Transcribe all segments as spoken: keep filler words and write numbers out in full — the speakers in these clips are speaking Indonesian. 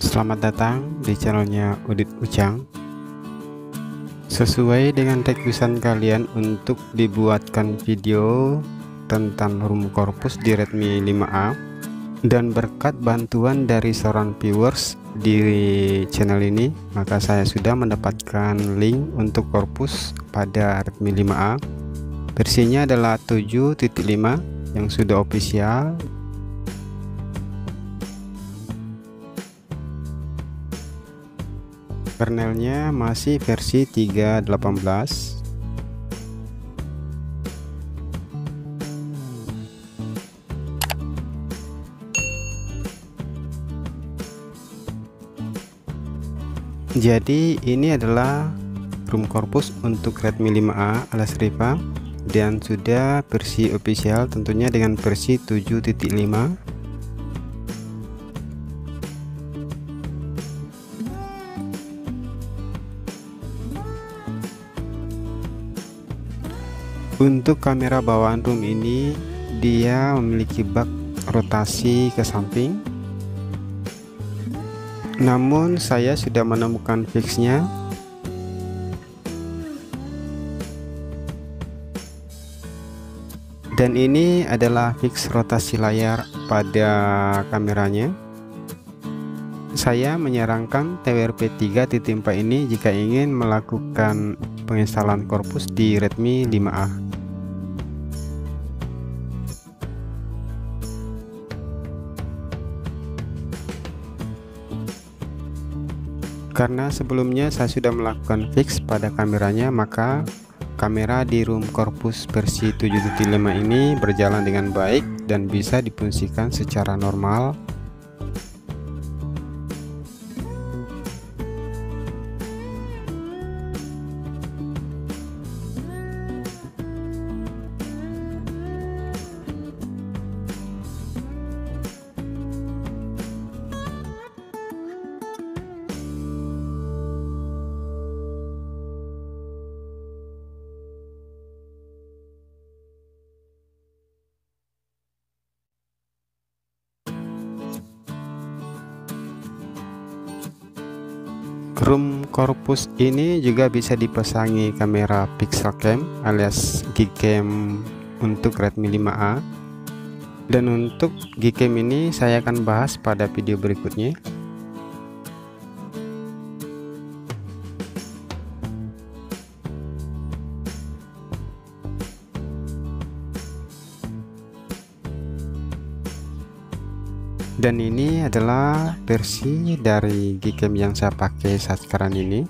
Selamat datang di channelnya Udit Ucang. Sesuai dengan requestan kalian untuk dibuatkan video tentang room corpus di Redmi lima A, dan berkat bantuan dari seorang viewers di channel ini, maka saya sudah mendapatkan link untuk corpus pada Redmi lima A. Versinya adalah tujuh titik lima yang sudah official. Kernelnya masih versi tiga titik delapan belas. Jadi ini adalah room corpus untuk Redmi lima A alias Riva, dan sudah versi official tentunya dengan versi tujuh titik lima. Untuk kamera bawaan room ini, dia memiliki bak rotasi ke samping. Namun saya sudah menemukan fixnya. Dan ini adalah fix rotasi layar pada kameranya. Saya menyarankan T W R P tiga titik empat ini jika ingin melakukan penginstalan corpus di Redmi lima A. Karena sebelumnya saya sudah melakukan fix pada kameranya, maka kamera di room corpus versi tujuh titik lima ini berjalan dengan baik dan bisa difungsikan secara normal. Room corpus ini juga bisa dipasangi kamera pixel cam alias Gcam untuk Redmi lima A, dan untuk Gcam ini saya akan bahas pada video berikutnya. Dan ini adalah versi dari Gcam yang saya pakai saat sekarang ini.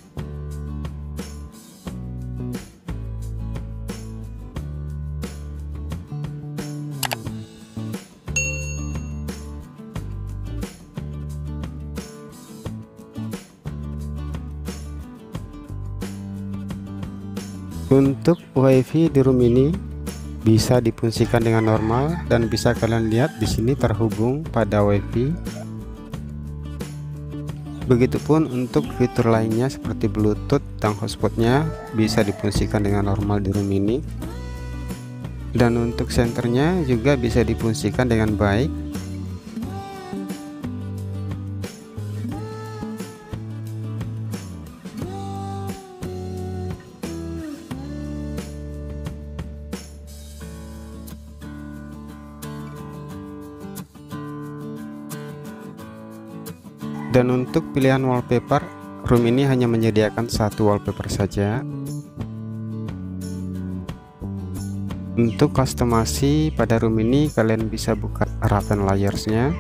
Untuk WiFi di room ini bisa difungsikan dengan normal, dan bisa kalian lihat di sini terhubung pada WiFi. Begitupun untuk fitur lainnya seperti Bluetooth dan hotspotnya bisa difungsikan dengan normal di room ini. Dan untuk senternya juga bisa difungsikan dengan baik. Dan untuk pilihan wallpaper, room ini hanya menyediakan satu wallpaper saja. Untuk customasi pada room ini, kalian bisa buka Raven Layersnya.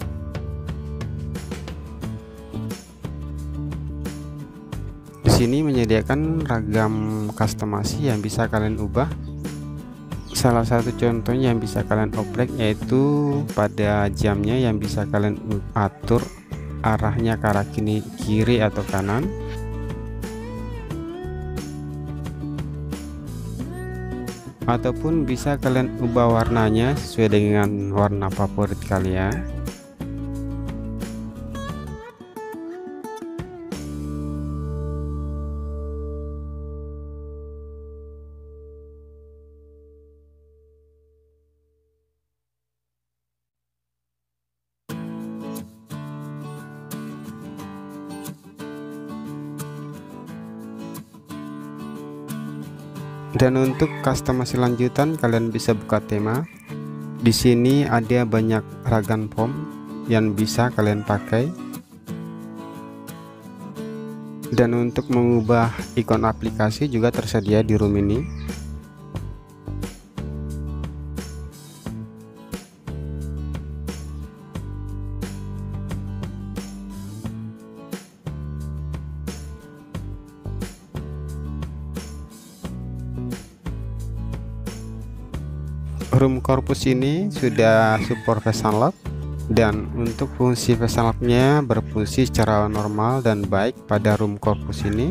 Di sini menyediakan ragam customasi yang bisa kalian ubah. Salah satu contohnya yang bisa kalian oprek yaitu pada jamnya, yang bisa kalian atur arahnya ke arah kiri, kiri atau kanan. Ataupun bisa kalian ubah warnanya sesuai dengan warna favorit kalian. Dan untuk customasi lanjutan, kalian bisa buka tema. Di sini ada banyak ragam form yang bisa kalian pakai. Dan untuk mengubah ikon aplikasi juga tersedia di room ini. Room Corpus ini sudah support face unlock, dan untuk fungsi face unlock-nya berfungsi secara normal dan baik pada Room Corpus ini.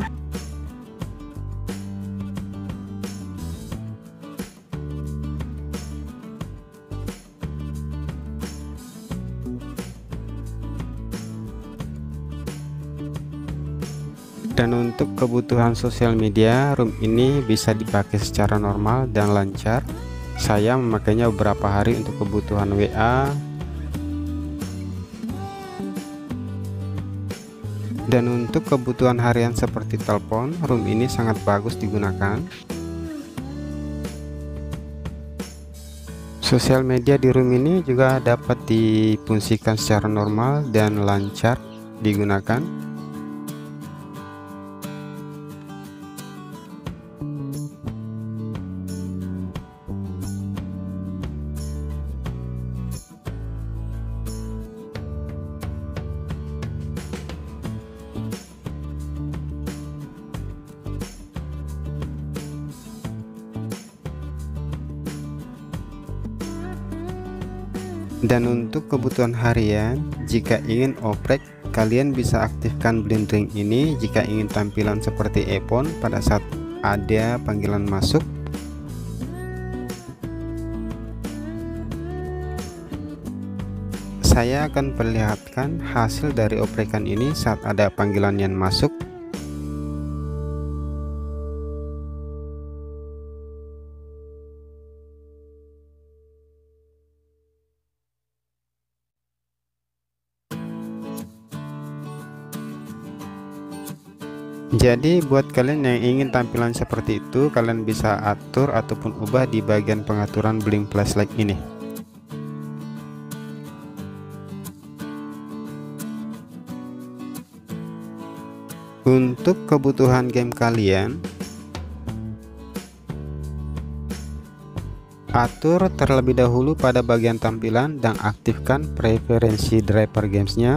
Dan untuk kebutuhan sosial media, room ini bisa dipakai secara normal dan lancar. Saya memakainya beberapa hari untuk kebutuhan W A, dan untuk kebutuhan harian seperti telepon, room ini sangat bagus digunakan. Sosial media di room ini juga dapat difungsikan secara normal dan lancar digunakan. Dan untuk kebutuhan harian, jika ingin oprek, kalian bisa aktifkan blinding ini jika ingin tampilan seperti iPhone pada saat ada panggilan masuk. Saya akan perlihatkan hasil dari oprekan ini saat ada panggilan yang masuk. Jadi buat kalian yang ingin tampilan seperti itu, kalian bisa atur ataupun ubah di bagian pengaturan blink flashlight ini. Untuk kebutuhan game kalian, atur terlebih dahulu pada bagian tampilan dan aktifkan preferensi driver gamesnya.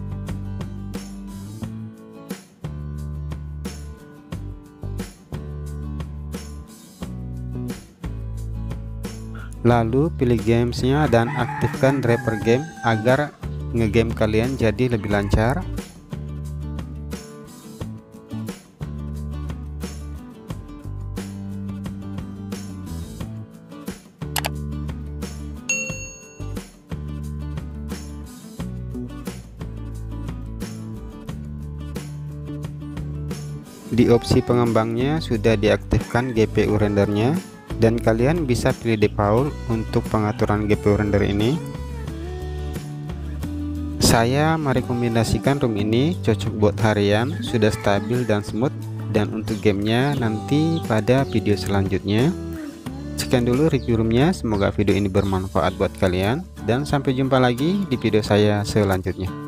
Lalu pilih gamesnya dan aktifkan driver game agar ngegame kalian jadi lebih lancar. Di opsi pengembangnya sudah diaktifkan G P U rendernya, dan kalian bisa pilih default untuk pengaturan G P U render ini. Saya merekomendasikan room ini cocok buat harian, sudah stabil dan smooth, dan untuk gamenya nanti pada video selanjutnya. Sekian dulu review roomnya, semoga video ini bermanfaat buat kalian, dan sampai jumpa lagi di video saya selanjutnya.